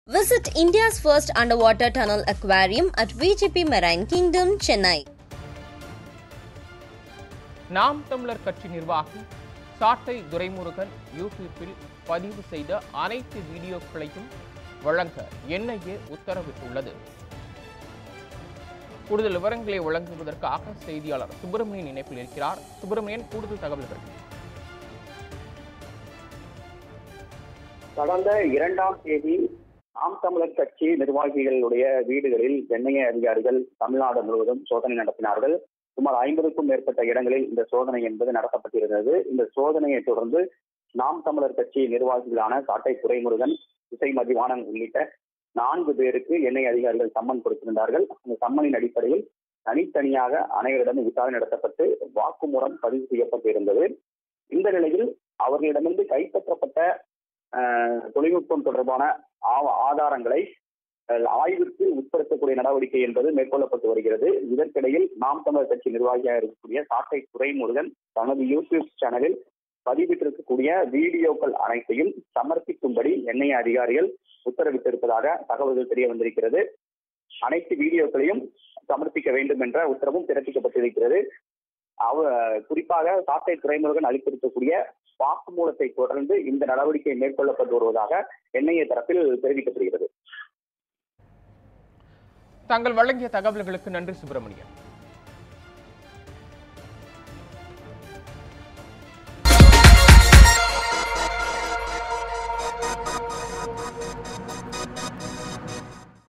Visit India's first underwater tunnel aquarium at VGP Marine Kingdom, Chennai. நாம் தமிழர் கட்சி நிர்வாகி சாட்டை துரைமுருகன் யூடியூப்பில் பதிவு செய்த அனைத்து வீடியோக்களையும் வழங்க NIA உத்தரவிட்டுள்ளது. கூடுதல் விவரங்களை வழங்குவதற்காக செய்தியாளர் சுப்பிரமணியன் இணைப்பில் இருக்கிறார். சுப்பிரமணியன், கூடுதல் தகவல்கள். கடந்த 2ஆம் தேதி நாம் தமிழர் கட்சி நிர்வாகிகளுடைய வீடுகளில் NIA அதிகாரிகள் தமிழ்நாடு முழுவதும் சோதனை நடத்தினார்கள். சுமார் 50க்கும் மேற்பட்ட இடங்களில் இந்த சோதனை என்பது நடத்தப்பட்டிருந்தது. இந்த சோதனையை தொடர்ந்து நாம் தமிழர் கட்சி நிர்வாகிகளான சாட்டை துரைமுருகன், இசை மதிவாணன் உள்ளிட்ட 4 பேருக்கு NIA அதிகாரிகள் சம்மன் கொடுத்திருந்தார்கள். அந்த சம்மனின் அடிப்படையில் தனித்தனியாக அனைவரிடமும் விசாரணை நடத்தப்பட்டு வாக்குமூலம் பதிவு செய்யப்பட்டிருந்தது. இந்த நிலையில் அவர்களிடமிருந்து கைப்பற்றப்பட்ட தொழில்நுட்பம் தொடர்பான ஆதாரங்களை ஆய்விற்கு உட்படுத்தக்கூடிய நடவடிக்கை என்பது மேற்கொள்ளப்பட்டு வருகிறது. இதற்கிடையில் நாம் தமிழர் கட்சி நிர்வாகியாக இருக்கக்கூடிய சாட்டை துரைமுருகன் தனது யூடியூப் சேனலில் பதிவிட்டிருக்கக்கூடிய வீடியோக்கள் அனைத்தையும் சமர்ப்பிக்கும்படி NIA அதிகாரிகள் உத்தரவிட்டிருப்பதாக தகவல்கள் தெரிய வந்திருக்கிறது. அனைத்து வீடியோக்களையும் சமர்ப்பிக்க வேண்டும் என்ற உத்தரவும் பிறப்பிக்கப்பட்டிருக்கிறது. குறிப்பாக சாட்டை துரைமுருகன் அளித்திருக்கக்கூடிய வாக்குமூலத்தை தொடர்ந்து இந்த நடவடிக்கை மேற்கொள்ளப்பட்டு வருவதாக NIA தரப்பில் தெரிவிக்கப்படுகிறது. தாங்கள் வழங்கிய தகவல்களுக்கு நன்றி சுப்பிரமணியன்.